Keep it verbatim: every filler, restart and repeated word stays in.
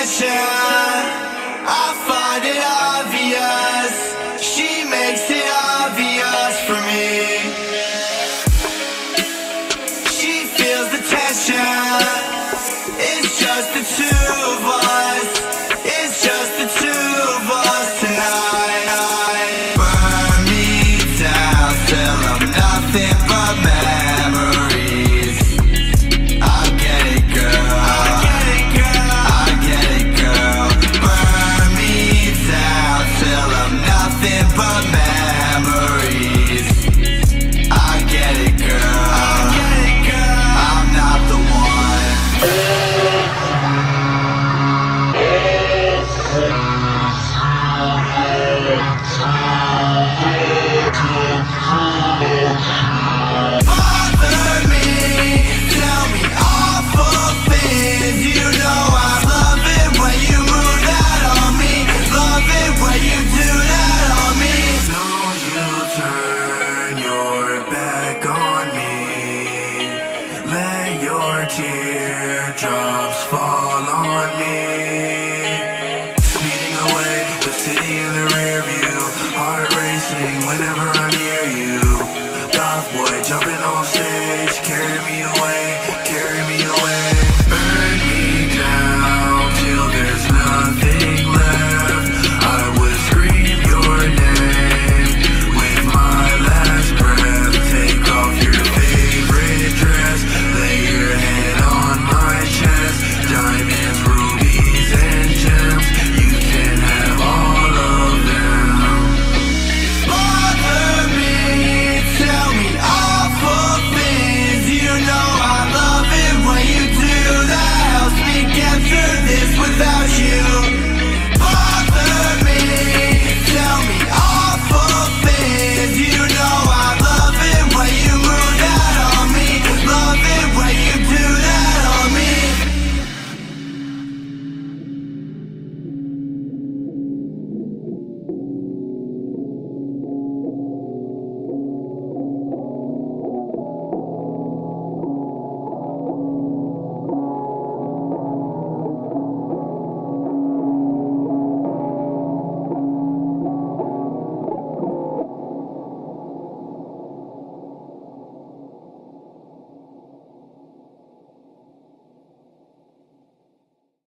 attention. I find it obvious. She makes it obvious for me. She feels the tension. It's just the two of us. It's just the two of us tonight. Burn me down till I'm nothing but memories. I get it, girl. I get it, girl. I get it, girl. Burn me down till I'm nothing but memories. I get it, girl. I get it, girl. I'm not the one. Bother me, tell me awful things. You know I love it when you move that on me. Love it when you do that on me. So you turn your back on me. Let your teardrops